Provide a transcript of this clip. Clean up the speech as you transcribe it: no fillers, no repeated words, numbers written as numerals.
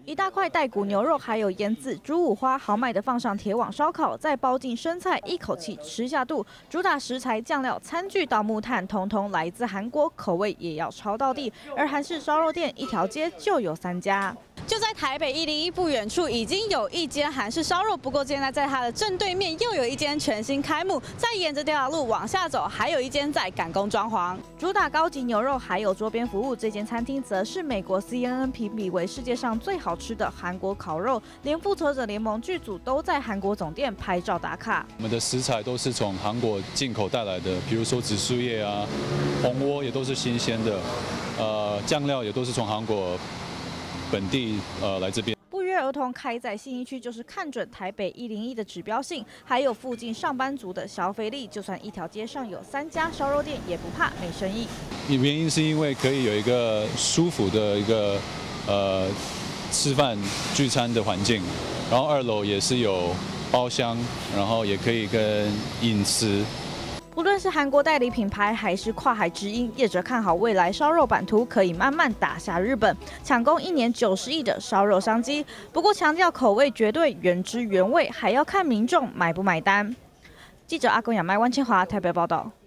一大块带骨牛肉，还有腌制猪五花，豪迈的放上铁网烧烤，再包进生菜，一口气吃下肚。主打食材、酱料、餐具到木炭，统统来自韩国，口味也要超到地。而韩式烧肉店一条街就有3家。 就在台北101不远处，已经有一间韩式烧肉，不过现在在它的正对面又有一间全新开幕。再沿着这条路往下走，还有一间在赶工装潢，主打高级牛肉，还有桌边服务。这间餐厅则是美国 CNN 评比为世界上最好吃的韩国烤肉，连复仇者联盟剧组都在韩国总店拍照打卡。 我们的食材都是从韩国进口带来的，比如说紫苏叶啊、红窝也都是新鲜的，酱料也都是从韩国 本地来这边。 不约而同开在信义区，就是看准台北101的指标性，还有附近上班族的消费力。就算一条街上有3家烧肉店，也不怕没生意。 原因是因为可以有一个舒服的一个吃饭聚餐的环境，然后2楼也是有包厢，然后也可以跟饮食。 无论是韩国代理品牌，还是跨海直营，业者看好未来烧肉版图可以慢慢打下日本，抢攻1年90亿的烧肉商机。不过强调口味绝对原汁原味，还要看民众买不买单。记者阿公亚麦万千华台北报道。